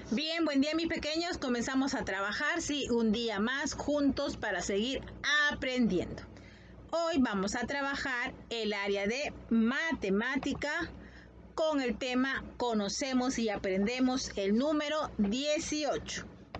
Bien, buen día mis pequeños, comenzamos a trabajar, sí, un día más juntos para seguir aprendiendo. Hoy vamos a trabajar el área de matemática con el tema Conocemos y aprendemos el número 18.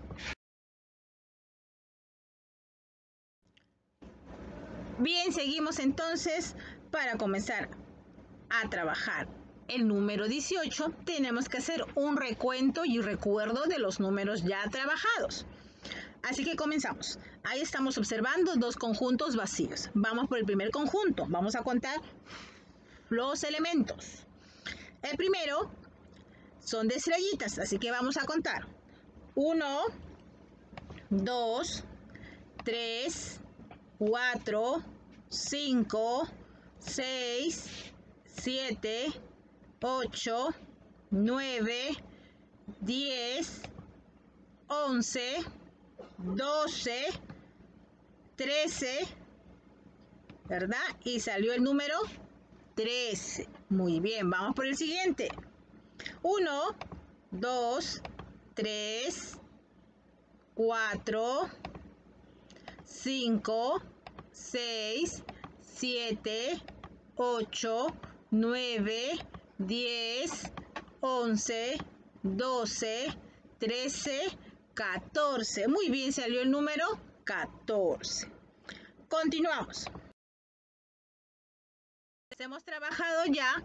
Bien, seguimos entonces para comenzar a trabajar el número 18, tenemos que hacer un recuento y recuerdo de los números ya trabajados. Así que comenzamos. Ahí estamos observando dos conjuntos vacíos. Vamos por el primer conjunto. Vamos a contar los elementos. El primero son de estrellitas, así que vamos a contar. 1, 2, 3, 4, 5, 6, 7, 8, 9, 10, 11, 12, 13, ¿verdad? Y salió el número 13. Muy bien, vamos por el siguiente. 1, 2, 3, 4, 5, 6, 7, 8, 9, 10, 11, 12, 13, 14. Muy bien, salió el número 14. Continuamos. Hemos trabajado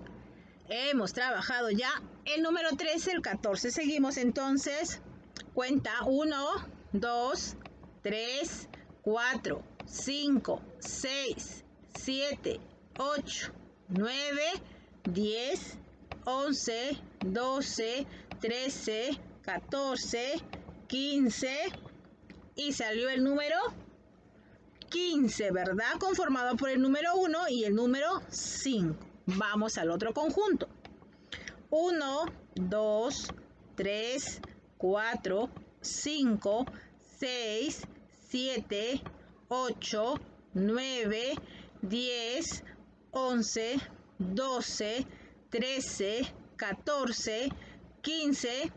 ya el número 13, el 14. Seguimos entonces. Cuenta 1, 2, 3, 4, 5, 6, 7, 8, 9, 10, 11, 12, 13, 14, 15 y salió el número 15, ¿verdad? Conformado por el número 1 y el número 5. Vamos al otro conjunto. 1, 2, 3, 4, 5, 6, 7, 8, 9, 10, 11, 12, 13, 14, 15,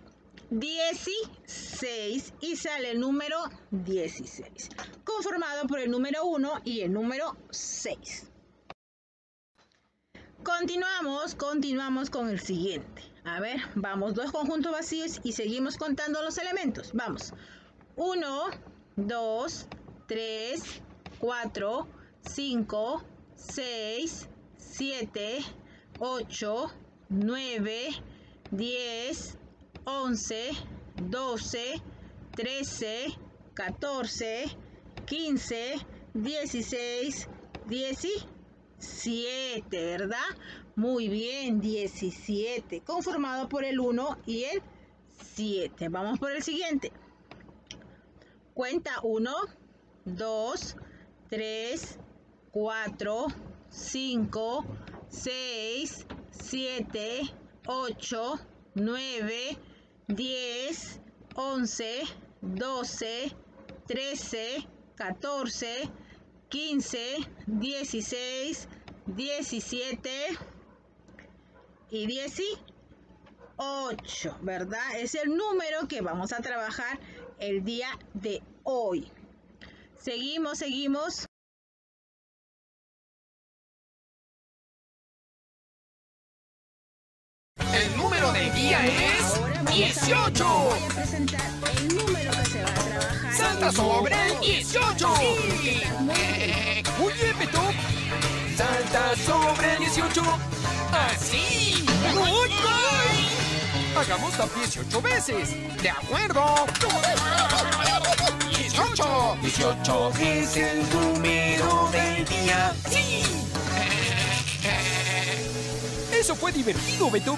16 y sale el número 16, conformado por el número 1 y el número 6. Continuamos con el siguiente. A ver, vamos, dos conjuntos vacíos y seguimos contando los elementos. Vamos. 1, 2, 3, 4, 5, 6, 7, 8, 9, 10, 11, 12, 13, 14, 15, 16, 17, ¿verdad? Muy bien, 17, conformado por el 1 y el 7. Vamos por el siguiente. Cuenta 1, 2, 3, 4, 5, 6, 7, 8, 9, 10, 11, 12, 13, 14, 15, 16, 17 y 18, ¿verdad? Es el número que vamos a trabajar el día de hoy. Seguimos. El número del día es 18. Voy a presentar el número que se va a trabajar. ¡Salta sobre el 18! Sí, Muy bien, Beto. Salta sobre el 18. ¡Así! ¡Uy, uy! Hagamos la 18 veces. ¡De acuerdo! 18. 18 es el número del día. ¡Sí! Eso fue divertido, Beto.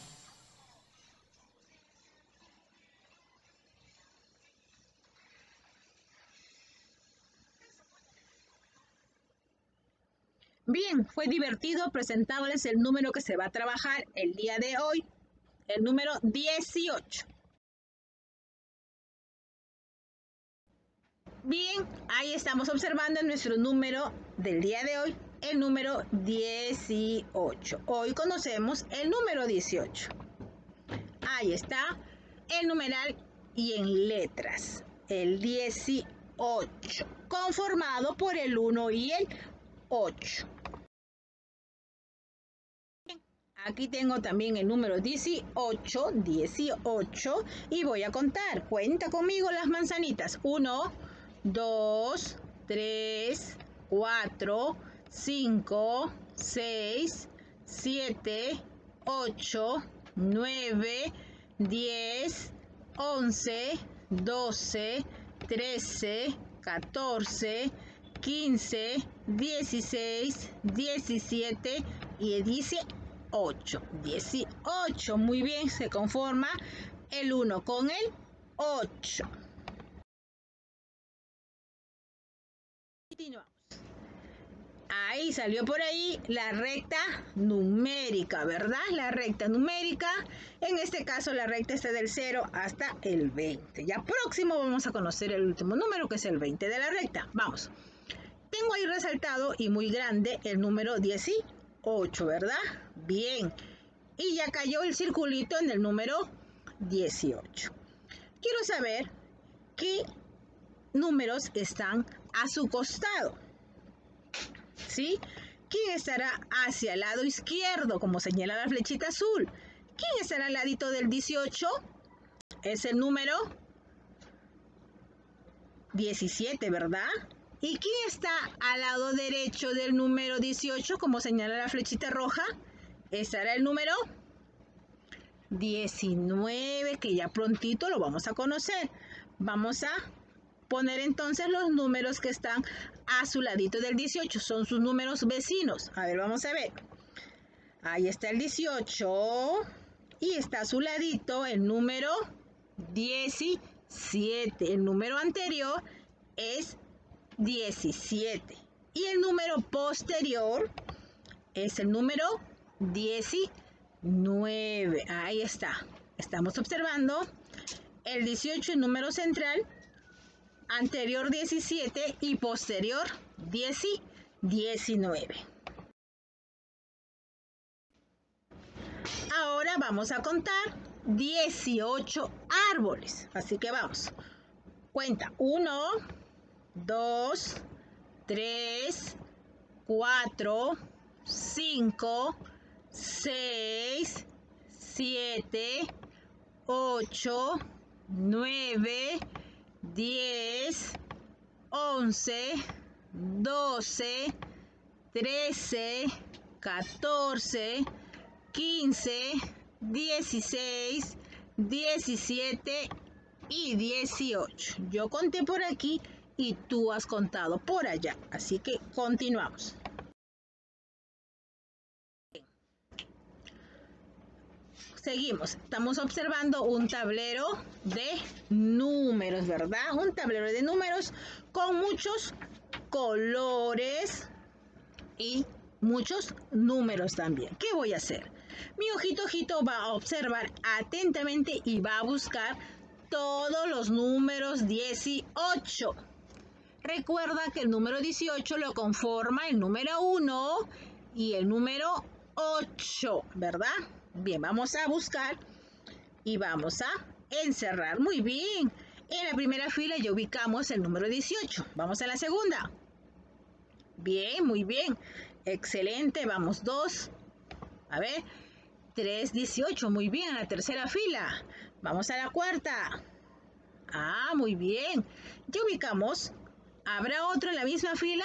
Bien, fue divertido presentarles el número que se va a trabajar el día de hoy, el número 18. Bien, ahí estamos observando nuestro número del día de hoy, el número 18. Hoy conocemos el número 18. Ahí está. el numeral y en letras, el 18, conformado por el 1 y el 8. Aquí tengo también el número 18, y voy a contar. Cuenta conmigo las manzanitas. 1, 2, 3, 4, 5, 6, 7, 8, 9, 10, 11, 12, 13, 14, 15, 16, 17 y 18. 18, muy bien, se conforma el 1 con el 8. Continuamos. Ahí salió por ahí la recta numérica, ¿verdad? La recta numérica, en este caso la recta está del 0 hasta el 20. Ya próximo vamos a conocer el último número, que es el 20 de la recta. Vamos. Tengo ahí resaltado y muy grande el número 18, ¿verdad? Bien. Y ya cayó el circulito en el número 18. Quiero saber qué números están a su costado. ¿Sí? ¿Quién estará hacia el lado izquierdo, como señala la flechita azul? ¿Quién estará al ladito del 18? Es el número 17, ¿verdad? ¿Y quién está al lado derecho del número 18, como señala la flechita roja? Estará el número 19, que ya prontito lo vamos a conocer. Vamos a poner entonces los números que están a su ladito del 18. Son sus números vecinos. A ver, vamos a ver. Ahí está el 18 y está a su ladito el número 17. El número anterior es 17. Y el número posterior es el número 19. Ahí está. Estamos observando el 18 en número central, anterior 17 y posterior 19. Ahora vamos a contar 18 árboles. Así que vamos. Cuenta 1, 2, 3, 4, 5, 6, 7, 8, 9, 10, 11, 12, 13, 14, 15, 16, 17 y 18. Yo conté por aquí y tú has contado por allá. Así que continuamos. Seguimos. Estamos observando un tablero de números, ¿verdad? Un tablero de números con muchos colores y muchos números también. ¿Qué voy a hacer? Mi ojito va a observar atentamente y va a buscar todos los números 18. Recuerda que el número 18 lo conforma el número 1 y el número 8, ¿verdad? Bien, vamos a buscar y vamos a encerrar. Muy bien. En la primera fila ya ubicamos el número 18. Vamos a la segunda. Bien, muy bien. Excelente. Vamos 2. A ver. 3, 18. Muy bien. A la tercera fila. Vamos a la cuarta. Ah, muy bien. Ya ubicamos. ¿Habrá otro en la misma fila?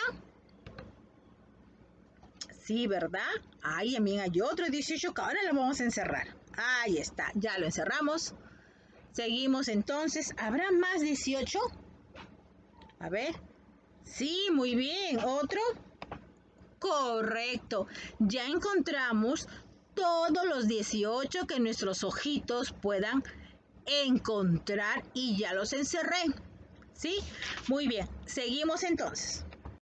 Sí, ¿verdad? Ahí también hay otro 18 que ahora lo vamos a encerrar. Ahí está, ya lo encerramos. Seguimos entonces. ¿Habrá más 18? A ver. Sí, muy bien. ¿Otro? Correcto. Ya encontramos todos los 18 que nuestros ojitos puedan encontrar y ya los encerré. ¿Sí? Muy bien. Seguimos entonces.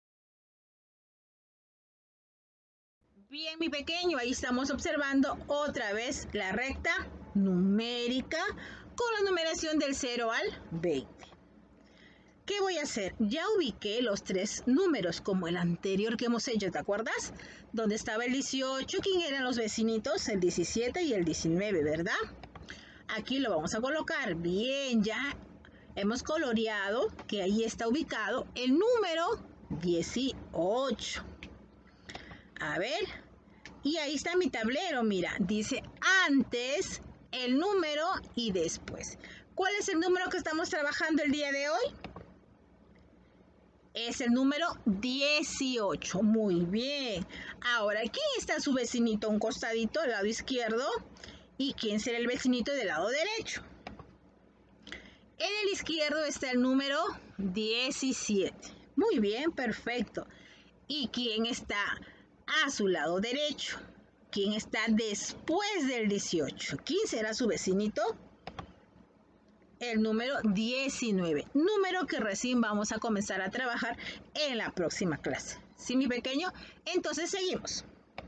Bien, mi pequeño, ahí estamos observando otra vez la recta numérica con la numeración del 0 al 20. ¿Qué voy a hacer? Ya ubiqué los 3 números como el anterior que hemos hecho, ¿te acuerdas? Donde estaba el 18, ¿quién eran los vecinitos? El 17 y el 19, ¿verdad? aquí lo vamos a colocar. Bien, ya hemos coloreado que ahí está ubicado el número 18. A ver, y ahí está mi tablero, mira, dice antes, el número y después. ¿Cuál es el número que estamos trabajando el día de hoy? Es el número 18. Muy bien. Ahora, ¿quién está su vecinito a un costadito del lado izquierdo? ¿Y quién será el vecinito del lado derecho? En el izquierdo está el número 17. Muy bien, perfecto. ¿Y quién está a su lado derecho? ¿Quién está después del 18? ¿Quién será su vecinito? El número 19, número que recién vamos a comenzar a trabajar en la próxima clase. ¿Sí, mi pequeño? Entonces seguimos.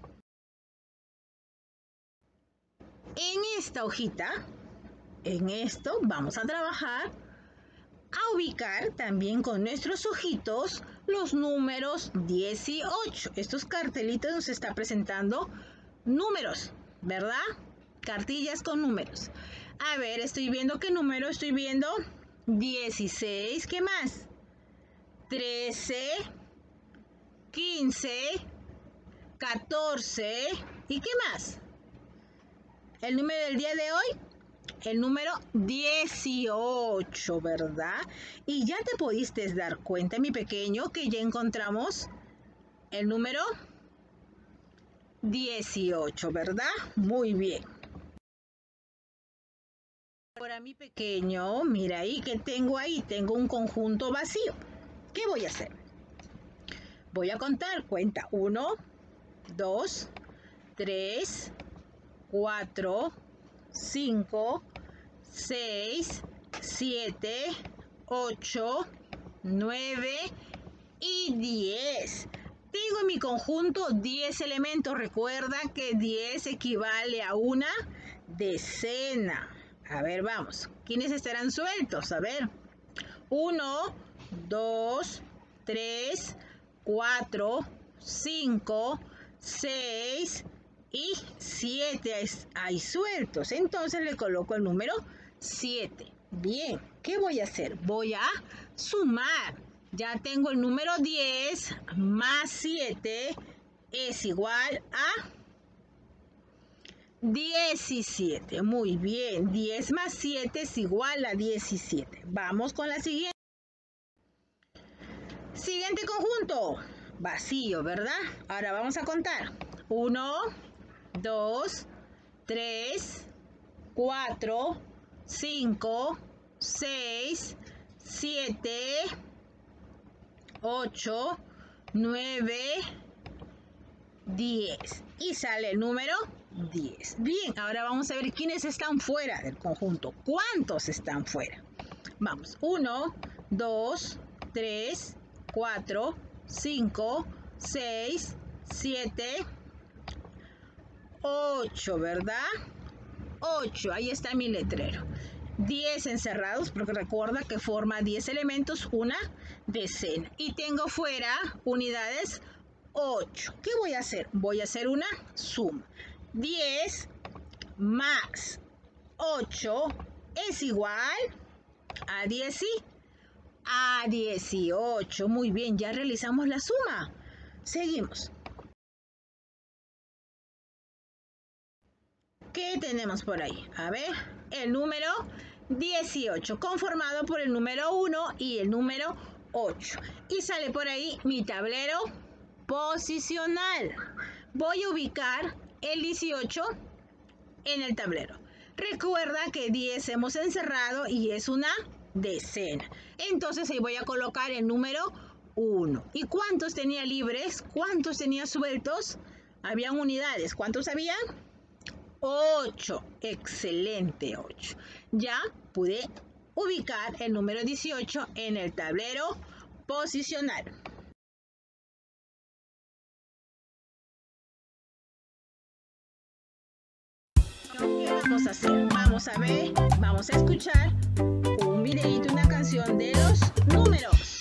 En esta hojita, en esto vamos a trabajar a ubicar también con nuestros ojitos los números 18. Estos cartelitos nos está presentando números, ¿verdad? Cartillas con números. A ver, estoy viendo qué número estoy viendo. 16, ¿qué más? 13, 15, 14, ¿y qué más? El número del día de hoy, el número 18, ¿verdad? Y ya te pudiste dar cuenta, mi pequeño, que ya encontramos el número 18, ¿verdad? Muy bien. Ahora, mi pequeño, mira ahí que tengo ahí. Tengo un conjunto vacío. ¿Qué voy a hacer? Voy a contar. Cuenta 1, 2, 3, 4, 5, 6, 7, 8, 9 y 10. Tengo en mi conjunto 10 elementos. Recuerda que 10 equivale a una decena. A ver, vamos. ¿Quiénes estarán sueltos? A ver. 1, 2, 3, 4, 5, 6 y 7 hay sueltos. Entonces le coloco el número 7. Bien, ¿qué voy a hacer? Voy a sumar. Ya tengo el número 10 más 7 es igual a 17. Muy bien, 10 más 7 es igual a 17. Vamos con la siguiente. Siguiente conjunto, vacío, ¿verdad? Ahora vamos a contar. 1, 2, 3, 4, 5, 6, 7, 8, 9, 10. Y sale el número 10. Bien, ahora vamos a ver quiénes están fuera del conjunto. ¿Cuántos están fuera? Vamos. 1, 2, 3, 4, 5, 6, 7, 8, ¿verdad? 8. Ahí está mi letrero. 10 encerrados, porque recuerda que forma 10 elementos, una decena. Y tengo fuera unidades 8. ¿Qué voy a hacer? Voy a hacer una suma. 10 más 8 es igual a 10 y a 18. Muy bien, ya realizamos la suma. Seguimos. ¿Qué tenemos por ahí? A ver, el número 18, conformado por el número 1 y el número 8. Y sale por ahí mi tablero posicional. Voy a ubicar el 18 en el tablero. Recuerda que 10 hemos encerrado y es una decena. Entonces ahí voy a colocar el número 1. ¿Y cuántos tenía libres? ¿Cuántos tenía sueltos? Habían unidades. ¿Cuántos había? 8. Excelente, 8. Ya pude ubicar el número 18 en el tablero posicional. ¿Qué vamos a hacer? Vamos a ver, vamos a escuchar un videíto, una canción de los números.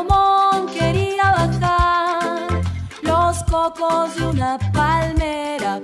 Salomón quería bajar los cocos de una palmera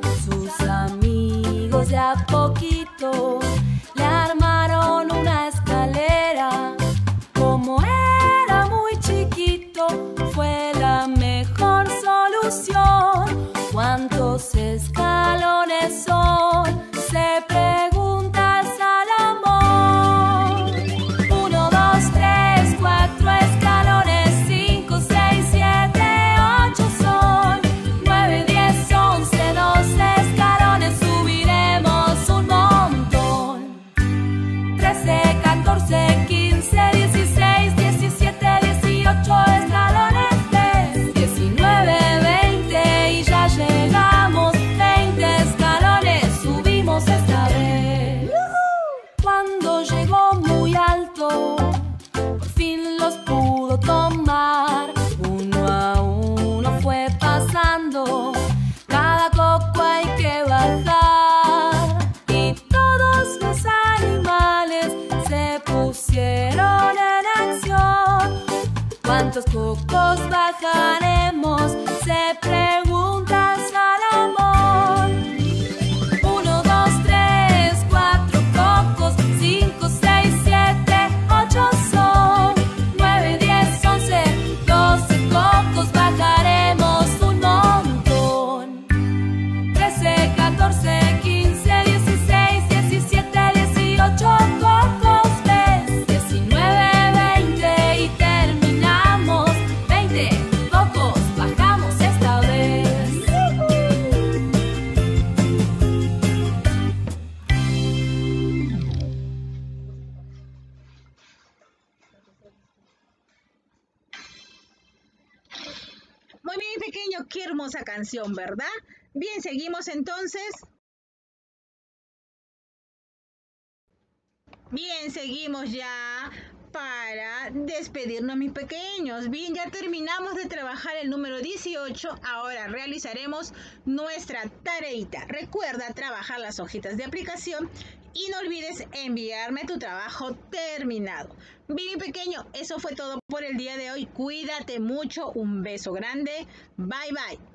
poquito le armaron una escalera. Como era muy chiquito, fue la mejor solución. ¿Cuántos escalones son? Se pregunta Salomón. 1, 2, 3, 4 escalones, 5, 6, 7, 8 son. 9, 10, 11, 12 escalones, subiremos un montón. 13, 14, 15, 16, 17, 18 escalones, 19, 20 y ya llegamos. 20 escalones subimos esta vez. Cuando llegó muy alto, por fin los pudo tomar. Uno a uno fue pasando, cada coco hay que bajar. Y todos los animales se pusieron en acción. ¿Cuántos cocos bajaremos? Se pregunta Salomón. 1, 2, 3, 4 cocos, 5, 6, 7, 8 son. 9, 10, 11, 12 cocos, bajaremos un montón. 13, 14, 15, 16, 17, 18 cocos, 19, 20 y terminamos. 20 cocos, bajamos esta vez. Muy bien, pequeño, qué hermosa canción, ¿verdad? Bien, seguimos entonces. Bien, seguimos ya para despedirnos, mis pequeños. Bien, ya terminamos de trabajar el número 18. Ahora realizaremos nuestra tareita. Recuerda trabajar las hojitas de aplicación y no olvides enviarme tu trabajo terminado. Bien, mi pequeño, eso fue todo por el día de hoy. Cuídate mucho. Un beso grande. Bye, bye.